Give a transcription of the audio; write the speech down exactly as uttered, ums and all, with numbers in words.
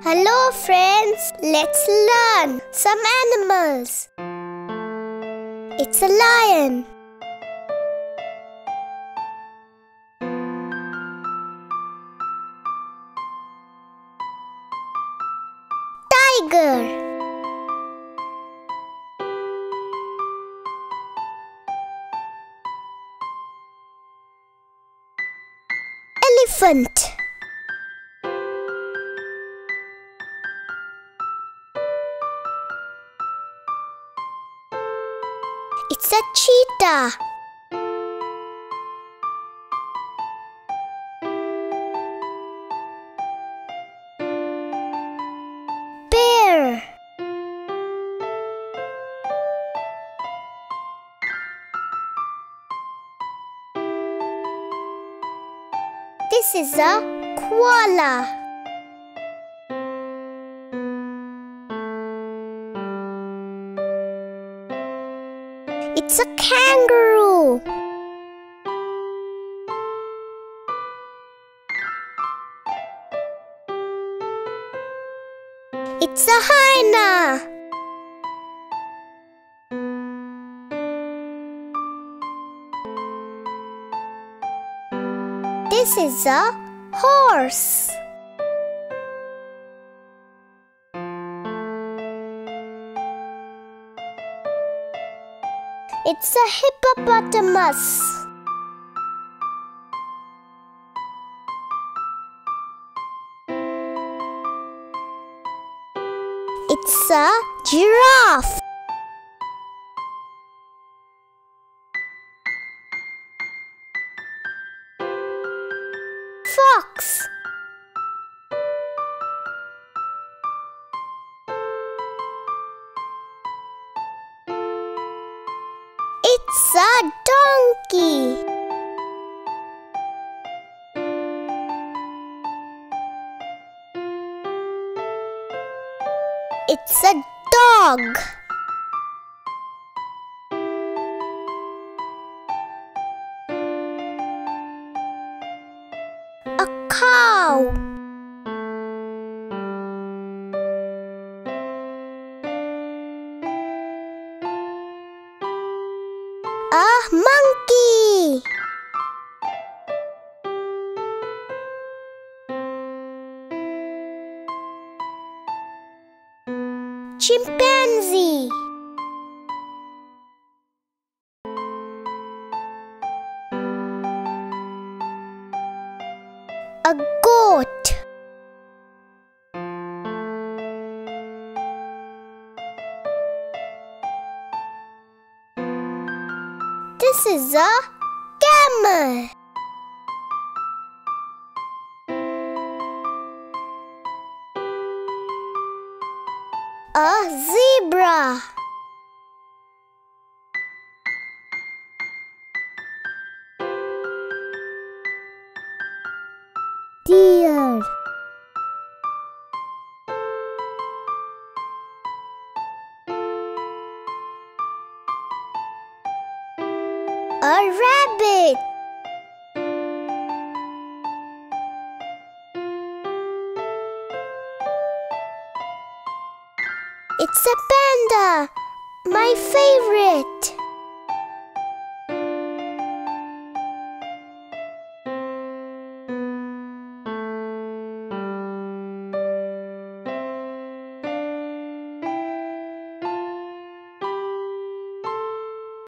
Hello friends, let's learn some animals. It's a lion. Tiger. Elephant. It's a cheetah. Bear. This is a koala. It's a kangaroo. It's a hyena. This is a horse. It's a hippopotamus. It's a giraffe. Fox. It's a donkey. It's a dog. A cow. A monkey. Chimpanzee. A goat. This is a camel. A zebra. Deer. A rabbit. It's a panda, my favorite.